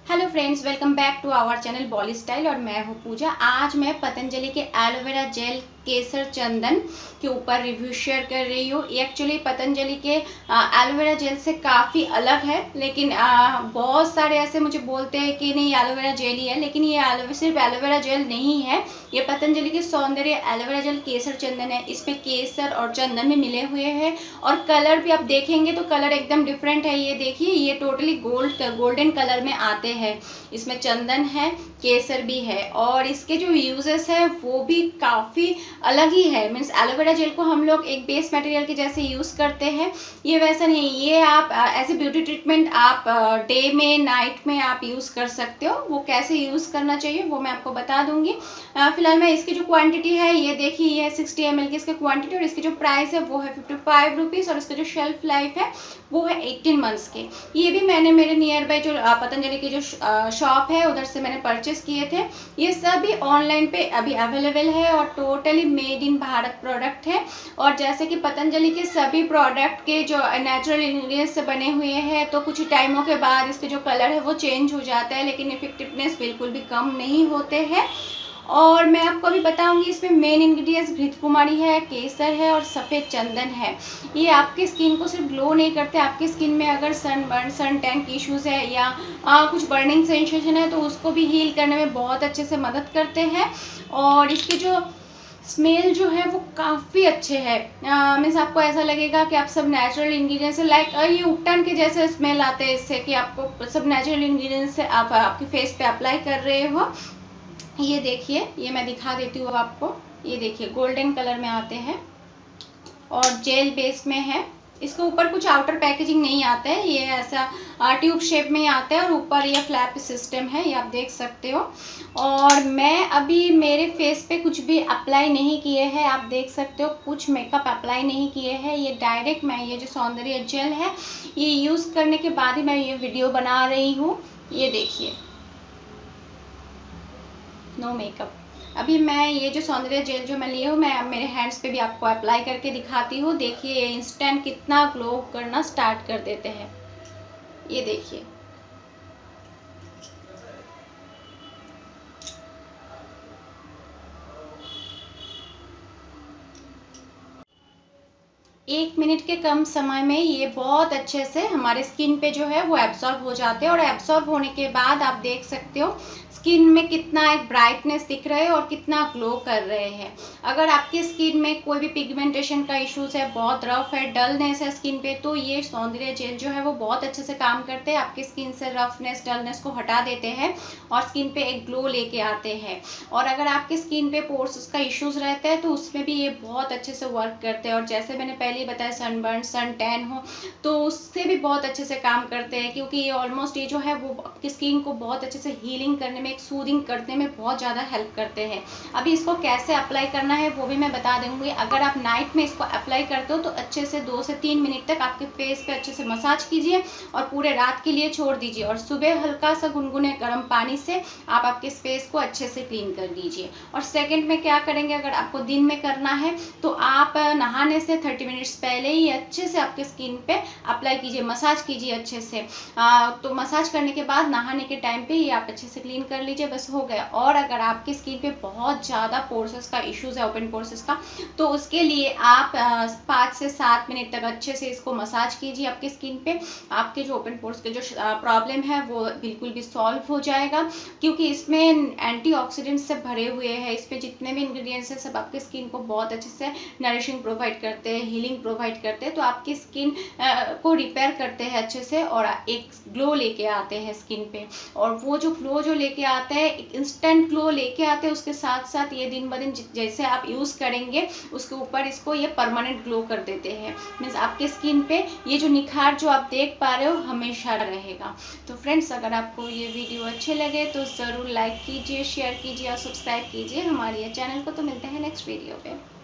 Hello friends, welcome back to our channel Bolly style और मैं हूँ पूजा। आज मैं पतंजलि के एलोवेरा जेल केसर चंदन के ऊपर रिव्यू शेयर कर रही हूँ। ये एक्चुअली पतंजलि के एलोवेरा जेल से काफ़ी अलग है, लेकिन बहुत सारे ऐसे मुझे बोलते हैं कि नहीं एलोवेरा जेल ही है, लेकिन ये सिर्फ एलोवेरा जेल नहीं है। ये पतंजलि के सौंदर्य एलोवेरा जेल केसर चंदन है। इसमें केसर और चंदन में मिले हुए हैं और कलर भी आप देखेंगे तो कलर एकदम डिफरेंट है। ये देखिए, ये टोटली गोल्डन कलर में आते हैं। इसमें चंदन है, केसर भी है और इसके जो यूजेस है वो भी काफ़ी अलग ही है। मीन्स एलोवेरा जेल को हम लोग एक बेस मटेरियल के जैसे यूज़ करते हैं, ये वैसा नहीं। ये आप एज ए ब्यूटी ट्रीटमेंट आप डे में नाइट में आप यूज़ कर सकते हो। वो कैसे यूज़ करना चाहिए वो मैं आपको बता दूंगी। फिलहाल मैं इसकी जो क्वांटिटी है ये देखिए, ये है 60 ml की इसकी क्वांटिटी और इसकी जो प्राइस है वो है 55 रुपीज़ और इसका जो शेल्फ लाइफ है वो है 18 मंथ्स के। ये भी मैंने मेरे नियर बाय जो पतंजलि की जो शॉप है उधर से मैंने परचेस किए थे। ये सभी ऑनलाइन पे अभी अवेलेबल है और totally made in Bharat product है। और जैसे कि पतंजलि के सभी प्रोडक्ट के जो नेचुरल इंग्रेडिएंट्स से बने हुए हैं, तो कुछ टाइमों के बाद इसके जो कलर है वो चेंज हो जाता है, लेकिन इफेक्टिवनेस बिल्कुल भी कम नहीं होते हैं। और मैं आपको अभी बताऊंगी, इसमें मेन इंग्रेडिएंट्स घृत कुमारी है, केसर है और सफ़ेद चंदन है। ये आपकी स्किन को सिर्फ ग्लो नहीं करते, आपकी स्किन में अगर सनबर्न सन टैन की इश्यूज़ है या कुछ बर्निंग सेंसेशन है तो उसको भी हील करने में बहुत अच्छे से मदद करते हैं। और इसके जो स्मेल जो है वो काफ़ी अच्छे है। मीन्स आपको ऐसा लगेगा कि आप सब नेचुरल इंग्रेडिएंट्स से लाइक ये उपटन के जैसे स्मेल आते हैं इससे, कि आपको सब नेचुरल इंग्रेडिएंट्स से आप आपके फेस पे अप्लाई कर रहे हो। ये देखिए, ये मैं दिखा देती हूँ आपको। ये देखिए, गोल्डन कलर में आते हैं और जेल बेस में है। इसके ऊपर कुछ आउटर पैकेजिंग नहीं आता है, ये ऐसा ट्यूब शेप में ही आता है और ऊपर ये फ्लैप सिस्टम है, ये आप देख सकते हो। और मैं अभी मेरे फेस पे कुछ भी अप्लाई नहीं किए हैं, आप देख सकते हो, कुछ मेकअप अप्लाई नहीं किए हैं। ये डायरेक्ट मैं ये जो सौंदर्य जेल है ये यूज़ करने के बाद ही मैं ये वीडियो बना रही हूँ। ये देखिए, नो मेकअप। अभी मैं ये जो सौंदर्य जेल जो मैं ली हूँ, मैं मेरे हैंड्स पे भी आपको अप्लाई करके दिखाती हूँ। देखिए इंस्टेंट कितना ग्लो करना स्टार्ट कर देते हैं। ये देखिए, एक मिनट के कम समय में ये बहुत अच्छे से हमारे स्किन पे जो है वो एब्जॉर्ब हो जाते हैं। और एब्जॉर्ब होने के बाद आप देख सकते हो स्किन में कितना एक ब्राइटनेस दिख रहा है और कितना ग्लो कर रहे हैं। अगर आपकी स्किन में कोई भी पिगमेंटेशन का इश्यूज है, बहुत रफ है, डलनेस है स्किन पे, तो ये सौंदर्य जेल जो है वो बहुत अच्छे से काम करते हैं। आपकी स्किन से रफनेस डलनेस को हटा देते हैं और स्किन पे एक ग्लो लेके आते हैं। और अगर आपकी स्किन पे पोर्स का इश्यूज रहता है तो उसमें भी ये बहुत अच्छे से वर्क करते हैं। और जैसे मैंने पहले बताया, सनबर्न सन टैन हो तो उससे भी बहुत अच्छे से काम करते हैं, क्योंकि ये ऑलमोस्ट ये जो है वो आपकी स्किन को बहुत अच्छे से हीलिंग करने में, एक सूदिंग करने में बहुत ज़्यादा हेल्प करते हैं। अभी इसको कैसे अप्लाई करना है वो भी मैं बता दूंगी। अगर आप नाइट में इसको अप्लाई करते हो तो अच्छे से 2 से 3 मिनट तक आपके फेस पे अच्छे से मसाज कीजिए और पूरे रात के लिए छोड़ दीजिए। और सुबह हल्का सा गुनगुने गर्म पानी से आप आपके फेस को अच्छे से क्लीन कर लीजिए। और सेकेंड में क्या करेंगे, अगर आपको दिन में करना है तो आप नहाने से 30 मिनट्स पहले ही अच्छे से आपके स्किन पे अप्लाई कीजिए, मसाज कीजिए अच्छे से। तो मसाज करने के बाद नहाने के टाइम पे ये आप अच्छे से क्लीन कर लीजिए, बस हो गया। और अगर आपकी स्किन पे बहुत ज़्यादा पोर्सेस का इश्यूज है, ओपन पोर्सेस का, तो उसके लिए आप 5 से 7 मिनट तक अच्छे से इसको मसाज कीजिए आपकी स्किन पे। आपके जो ओपन पोर्स के जो प्रॉब्लम है वो बिल्कुल भी सॉल्व हो जाएगा, क्योंकि इसमें एंटीऑक्सीडेंट्स से भरे हुए हैं। इसमें जितने भी इंग्रेडिएंट्स हैं सब आपकी स्किन को बहुत अच्छे से नरिशिंग प्रोवाइड करते हैं, हीलिंग प्रोवाइड करते हैं। तो आपकी स्किन को रिपेयर करते हैं अच्छे से और एक ग्लो लेके आते हैं स्किन पे। और वो जो ग्लो जो लेके आता है, एक इंस्टेंट ग्लो लेके आते हैं, उसके साथ साथ ये दिन ब दिन जैसे आप यूज़ करेंगे उसके ऊपर इसको ये परमानेंट ग्लो कर देते हैं। मीन्स आपके स्किन पे ये जो निखार जो आप देख पा रहे हो हमेशा रहेगा। तो फ्रेंड्स, अगर आपको ये वीडियो अच्छे लगे तो ज़रूर लाइक कीजिए, शेयर कीजिए और सब्सक्राइब कीजिए हमारे चैनल को। तो मिलते हैं नेक्स्ट वीडियो पे।